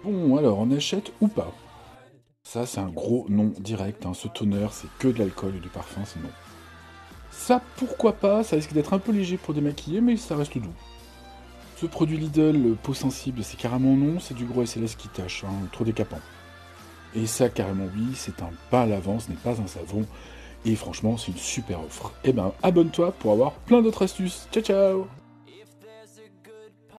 Bon, alors, on achète ou pas? Ça, c'est un gros non direct, hein. Ce toner, c'est que de l'alcool et du parfum, c'est non. Ça, pourquoi pas? Ça risque d'être un peu léger pour démaquiller, mais ça reste doux. Ce produit Lidl, peau sensible, c'est carrément non, c'est du gros SLS qui tâche, hein, trop décapant. Et ça, carrément oui, c'est un pain à lavant, ce n'est pas un savon, et franchement, c'est une super offre. Eh ben, abonne-toi pour avoir plein d'autres astuces. Ciao ciao!